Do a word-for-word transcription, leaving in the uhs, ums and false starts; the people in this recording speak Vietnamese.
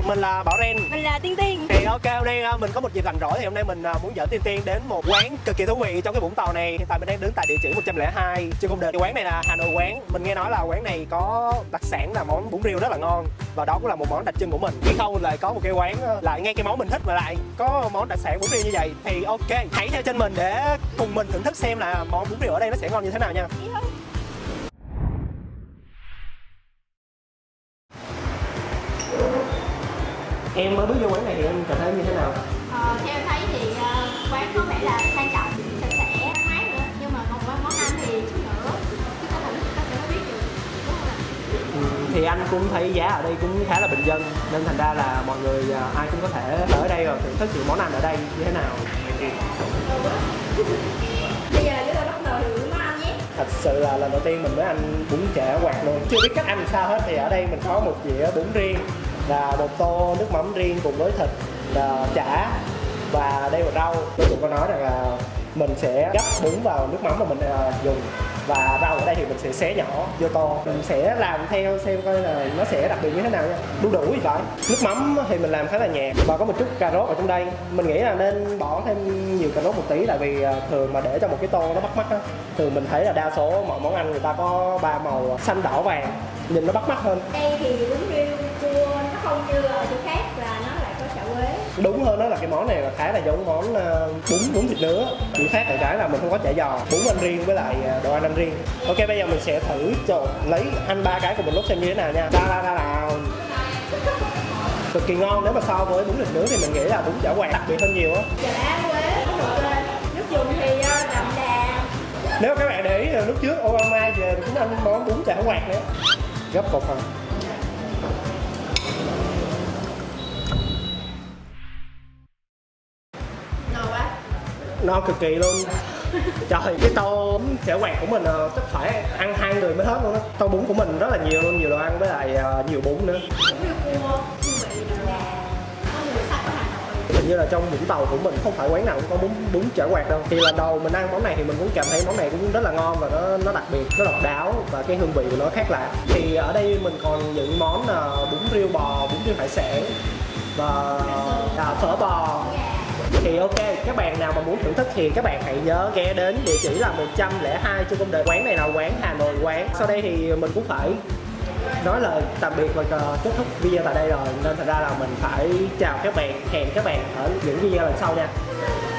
Mình là Bảo Ren. Mình là Tiên Tiên. Thì ok, hôm nay mình có một dịp rảnh rỗi thì hôm nay mình muốn dẫn Tiên Tiên đến một quán cực kỳ thú vị trong cái Vũng Tàu này. Hiện tại mình đang đứng tại địa chỉ một trăm lẻ hai Trương Công Đền. Cái quán này là Hà Nội quán. Mình nghe nói là quán này có đặc sản là món bún riêu rất là ngon và đó cũng là một món đặc trưng của mình. Khi không lại có một cái quán lại ngay cái món mình thích mà lại có món đặc sản bún riêu như vậy thì ok, hãy theo chân mình để cùng mình thưởng thức xem là món bún riêu ở đây nó sẽ ngon như thế nào nha. Em mới bước vô quán này thì em cảm thấy như thế nào? Ờ, theo em thấy thì uh, quán có vẻ là sang trọng, sạch sẽ, thoáng mát nữa. Nhưng mà một món ăn thì chút nữa chúng ta thử chúng ta sẽ biết được, đúng không ạ? Ừ, thì anh cũng thấy giá ở đây cũng khá là bình dân nên thành ra là mọi người uh, ai cũng có thể tới đây rồi thưởng thức những món ăn ở đây như thế nào. Bây giờ chúng ta bắt đầu thử món ăn nhé. Thật sự là lần đầu tiên mình mới ăn bún chả quạt luôn, chưa biết cách ăn sao hết. Thì ở đây mình có một dĩa bún riêng và một tô nước mắm riêng cùng với thịt, là chả và đây là rau. Tôi cũng có nói rằng là mình sẽ gắp bún vào nước mắm mà mình uh, dùng và rau ở đây thì mình sẽ xé nhỏ vô tô. Mình sẽ làm theo xem coi là nó sẽ đặc biệt như thế nào nha. Đu đủ thì phải. Nước mắm thì mình làm khá là nhạt và có một chút cà rốt ở trong đây. Mình nghĩ là nên bỏ thêm nhiều cà rốt một tí, tại vì uh, thường mà để cho một cái tô nó bắt mắt á, thường mình thấy là đa số mọi món ăn người ta có ba màu xanh đỏ vàng, nhìn nó bắt mắt hơn. Đây thì bún riêu cua nó không như ở chỗ khác là nó lại có chả quế. Đúng hơn đó là cái món này là khá là giống món uh, bún bún thịt nướng. Chỉ khác ở cái là mình không có chả giò, bún ăn riêng với lại đồ ăn ăn riêng. Ok, bây giờ mình sẽ thử trộn lấy ăn ba cái của mình lúc xem như thế nào nha. Ra ra ra nào. Cực kỳ ngon. Nếu mà so với bún thịt nướng thì mình nghĩ là bún chả quạt đặc biệt hơn nhiều á. Chả quế có một lên, nước dùng thì đậm đà. Nếu các bạn để ý lúc trước Obama về cũng ăn món bún chả quạt nữa. Gấp một phần. No cực kỳ luôn. Trời, cái tô bún chả quạt của mình uh, chắc phải ăn hai người mới hết luôn á. Tô bún của mình rất là nhiều luôn, nhiều đồ ăn với lại uh, nhiều bún nữa. Hình như là trong Vũng Tàu của mình không phải quán nào cũng có bún bún chả quạt đâu. Thì lần đầu mình ăn món này thì mình cũng cảm thấy món này cũng rất là ngon và nó nó đặc biệt, nó độc đáo và cái hương vị của nó khác lạ. Thì ở đây mình còn những món uh, bún riêu bò, bún riêu hải sản và uh, phở bò. Thì ok, các bạn nào mà muốn thưởng thức thì các bạn hãy nhớ ghé đến địa chỉ là một trăm lẻ hai Trương Công Đền. Quán này là quán Hà Nội quán. Sau đây thì mình cũng phải nói lời tạm biệt và kết thúc video tại đây rồi, nên thành ra là mình phải chào các bạn, hẹn các bạn ở những video lần sau nha.